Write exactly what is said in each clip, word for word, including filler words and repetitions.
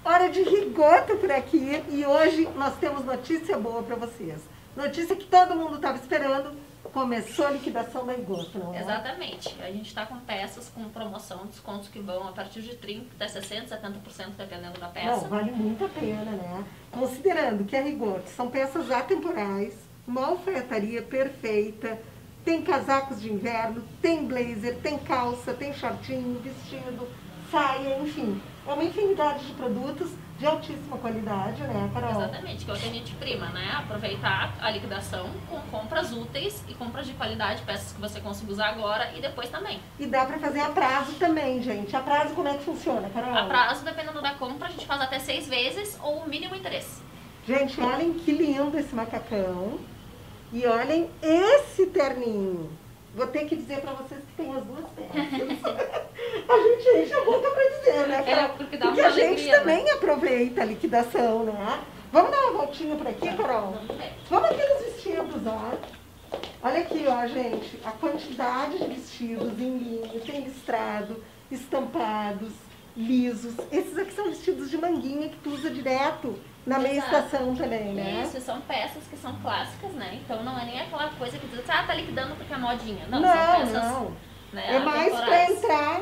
Hora de Rigoto por aqui e hoje nós temos notícia boa para vocês. Notícia que todo mundo estava esperando. Começou a liquidação da Rigoto, não é? Exatamente. A gente está com peças com promoção, descontos que vão a partir de trinta por cento, até sessenta por cento, setenta por cento dependendo da peça. Não, vale muito a pena, né? Considerando que a Rigoto são peças atemporais, uma alfaiataria perfeita, tem casacos de inverno, tem blazer, tem calça, tem shortinho, vestido, saia, enfim. É uma infinidade de produtos de altíssima qualidade, né, Carol? Exatamente, que é o que a gente prima, né? Aproveitar a liquidação com compras úteis e compras de qualidade, peças que você consiga usar agora e depois também. E dá pra fazer a prazo também, gente. A prazo como é que funciona, Carol? A prazo, dependendo da compra, a gente faz até seis vezes ou o mínimo interesse. Gente, olhem que lindo esse macacão. E olhem esse terninho. Vou ter que dizer pra vocês que tem as duas peças. A gente enche a boca pra dizer, né, Carol? É, porque dá porque uma a gente alegria, também né? aproveita a liquidação, né? Vamos dar uma voltinha por aqui, Carol? Vamos ver. Vamos aqui nos vestidos, ó. Olha aqui, ó, gente, a quantidade de vestidos em linho, tem listrado, estampados, lisos. Esses aqui são vestidos de manguinha que tu usa direto na meia Exato. estação também, né? Isso, são peças que são clássicas, né? Então não é nem aquela coisa que diz, ah, tá liquidando porque é modinha. Não, Não, são peças, não. né, É mais para atemporais. entrar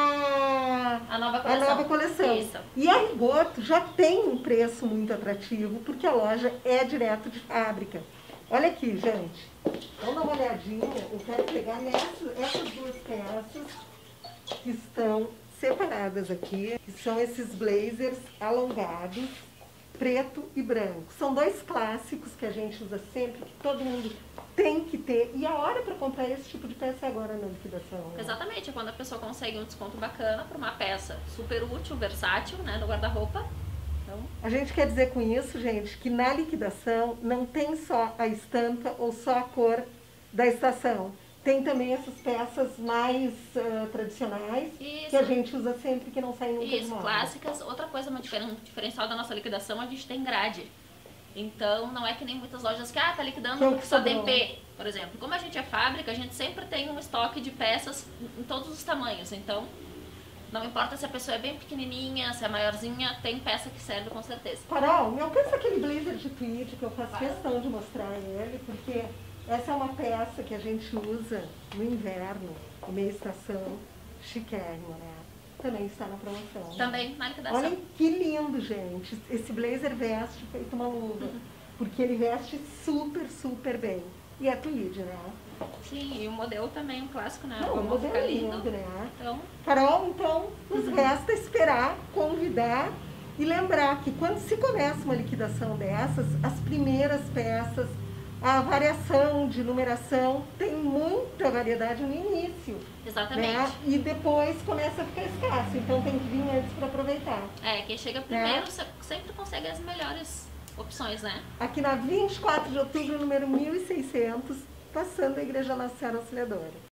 a, A nova a coleção. nova coleção. Isso. E a Rigoto já tem um preço muito atrativo, porque a loja é direto de fábrica. Olha aqui, gente. Vamos dar uma olhadinha. Eu quero pegar nessas, essas duas peças que estão separadas aqui, que são esses blazers alongados, preto e branco. São dois clássicos que a gente usa sempre, que todo mundo tem que ter. E a hora para comprar esse tipo de peça é agora na liquidação. Né? Exatamente, é quando a pessoa consegue um desconto bacana para uma peça super útil, versátil, né, no guarda-roupa. Então, A gente quer dizer com isso, gente, que na liquidação não tem só a estampa ou só a cor da estação. Tem também essas peças mais uh, tradicionais, Isso. que a gente usa sempre, que não saem nunca de isso, moda. clássicas. Outra coisa, uma diferen- um diferencial da nossa liquidação, a gente tem grade. Então, não é que nem muitas lojas que, ah, tá liquidando Que é o porque que só tem sobrou. P, por exemplo. Como a gente é fábrica, a gente sempre tem um estoque de peças em todos os tamanhos. Então, não importa se a pessoa é bem pequenininha, se é maiorzinha, tem peça que serve com certeza. Carol, me alcança aquele blazer de tweed que eu faço Vai. questão de mostrar ele, porque essa é uma peça que a gente usa no inverno, em meia estação, chiquérrima, né? Também está na promoção. Também na liquidação. Olhem que lindo, gente. Esse blazer veste feito uma luva, porque ele veste super, super bem. E é tweed, né? Sim, e o modelo também, um clássico, né? Não, o Vamos modelo ficar é lindo, lindo. né? Então, Carol, então, nos resta esperar, convidar e lembrar que quando se começa uma liquidação dessas, as primeiras peças, a variação de numeração tem muita variedade no início. exatamente. Né? E depois começa a ficar escasso, então tem que vir antes para aproveitar. É, quem chega primeiro se- sempre consegue as melhores opções, né? Aqui na vinte e quatro de outubro, número mil e seiscentos, passando a Igreja Nossa Senhora Auxiliadora.